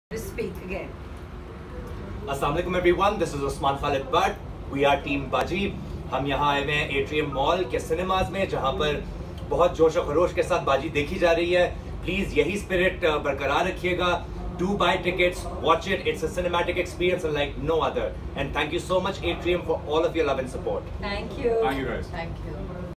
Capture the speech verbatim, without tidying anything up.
Speak again. Assalamualaikum everyone, this is Usman Khalid Butt. We are team Baaji. हम यहाँ आए हुए हैं एट्रियम मॉल के सिनेमाज में, जहाँ पर बहुत जोश और खरोश के साथ बाजी देखी जा रही है. प्लीज यही स्पिरिट बरकरार रखिएगा. Do buy tickets, watch it. It's a cinematic experience like no other. And thank you so much, Atrium, for all of your love and support. Thank you. Thank you guys. Thank you.